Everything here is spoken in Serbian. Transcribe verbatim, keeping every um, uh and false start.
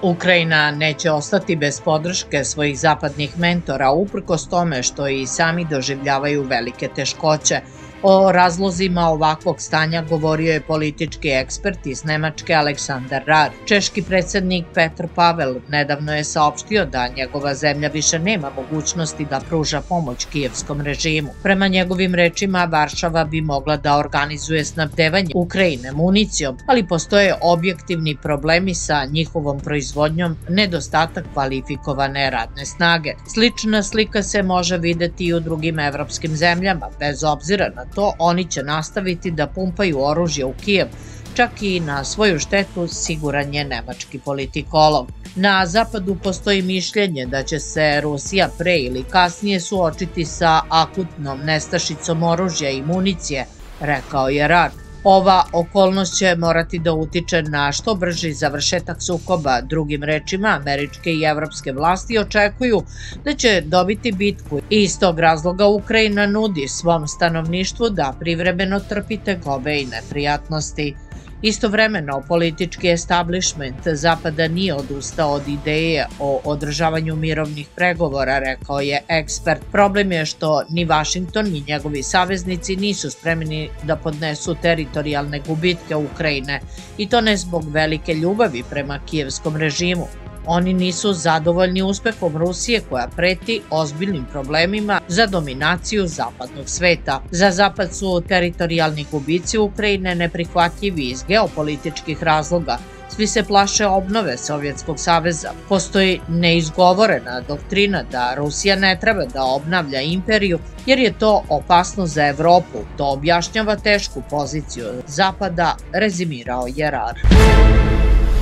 Ukrajina neće ostati bez podrške svojih zapadnih mentora uprkos tome što i sami doživljavaju velike teškoće. O razlozima ovakvog stanja govorio je politički ekspert iz Nemačke Aleksandar Rar. Češki predsjednik Petr Pavel nedavno je saopštio da njegova zemlja više nema mogućnosti da pruža pomoć kijevskom režimu. Prema njegovim rečima, Varšava bi mogla da organizuje snabdevanje Ukrajine municijom, ali postoje objektivni problemi sa njihovom proizvodnjom, nedostatak kvalifikovane radne snage. Slična slika se može videti i u drugim evropskim zemljama, bez obzira na to, oni će nastaviti da pumpaju oružje u Kijev, čak i na svoju štetu, siguran je nemački politikolog. Na zapadu postoji mišljenje da će se Rusija pre ili kasnije suočiti sa akutnom nestašicom oružja i municije, rekao je Rar. Ova okolnost će morati da utiče na što brži završetak sukoba. Drugim rečima, američke i evropske vlasti očekuju da će dobiti bitku i iz tog razloga Ukrajina nudi svom stanovništvu da privremeno trpi tegobe i neprijatnosti. Istovremeno, politički establishment Zapada nije odustao od ideje o održavanju mirovnih pregovora, rekao je ekspert. Problem je što ni Vašington ni njegovi saveznici nisu spremni da podnesu teritorijalne gubitke Ukrajine, i to ne zbog velike ljubavi prema kijevskom režimu. Oni nisu zadovoljni uspehom Rusije koja preti ozbiljnim problemima za dominaciju zapadnog sveta. Za Zapad su teritorijalni gubici Ukrajine neprihvatljivi iz geopolitičkih razloga. Svi se plaše obnove Sovjetskog saveza. Postoji neizgovorena doktrina da Rusija ne treba da obnavlja imperiju jer je to opasno za Evropu. To objašnjava tešku poziciju Zapada, rezimirao je Rar.